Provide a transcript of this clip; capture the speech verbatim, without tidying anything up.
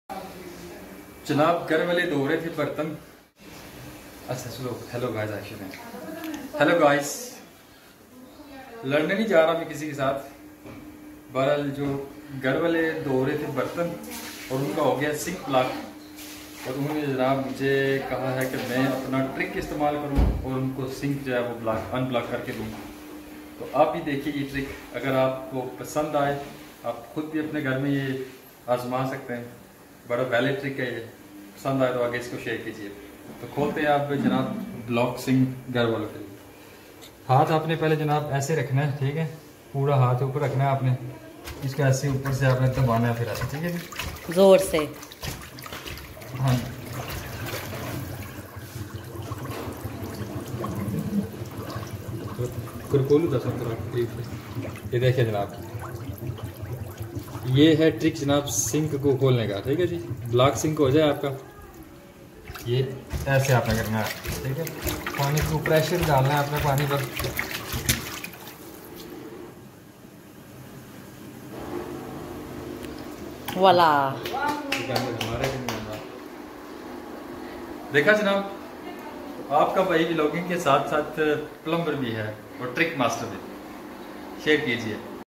जनाब घर वाले धो रहे थे बर्तन। अच्छा चलो, hello guys, action hello guys. लड़ने नहीं जा रहा मैं किसी के साथ। बहरहाल जो घर वाले धो रहे थे बर्तन और उनका हो गया सिंक ब्लॉक, और उन्होंने जनाब मुझे कहा है कि मैं अपना ट्रिक इस्तेमाल करूं और उनको सिंक जो है वो ब्लॉक अनब्लॉक करके दूं। तो आप भी देखिए ये ट्रिक, अगर आपको पसंद आए आप खुद भी अपने घर में ये आजमा सकते हैं। बड़ा वैलिड ट्रिक है ये, पसंद आए तो आगे इसको शेयर कीजिए। तो खोलते हैं आप जनाब ब्लॉक सिंक घर वालों के लिए। हाथ आपने पहले जनाब ऐसे रखना है, ठीक है, पूरा हाथ ऊपर रखना है आपने, इसको ऐसे ऊपर से आपने दबाना है, फिर ऐसे, ठीक है जी, जोर से। हाँ ये देखिए जनाब, ये है ट्रिक जनाब सिंक को खोलने का, ठीक है जी। ब्लॉक सिंक हो जाए आपका, ये ऐसे आपने करना है, ठीक है। पानी को प्रेशर डालना है अपने पानी पर, वाला देखा जनाब, आपका भाई व्लॉगिंग के साथ साथ प्लम्बर भी है और ट्रिक मास्टर भी। शेयर कीजिए।